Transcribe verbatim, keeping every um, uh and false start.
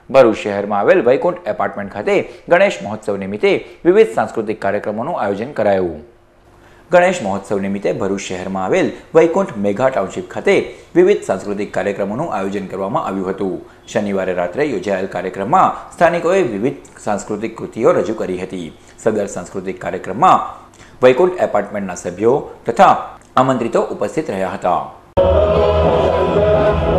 ભરૂચ શહેરમાં આવેલ વૈકુંઠ એપાર્ટમેન્ટ ખાતે ગણેશ મહોત્સવ નિમિત્તે વિવિધ સાંસ્કૃતિક કાર્યક્રમોનું આયોજન કરાયું। ગણેશ મહોત્સવ નિમિત્તે ભરૂચ શહેરમાં આવેલ વૈકુંઠ મેઘા ટાઉનશીપ ખાતે વિવિધ સાંસ્કૃતિક કાર્યક્રમોનું આયોજન કરવામાં આવ્યું હતું। શનિવારે રાત્રે યોજાયેલ કાર્યક્રમમાં સ્થાનિકોએ વિવિધ સાંસ્કૃતિક કૃતિઓ રજૂ કરી હતી। સદર સાંસ્કૃતિક કાર્યક્રમમાં વૈકુંઠ એપાર્ટમેન્ટના સભ્યો તથા આમંત્રિતો ઉપસ્થિત રહ્યા હતા।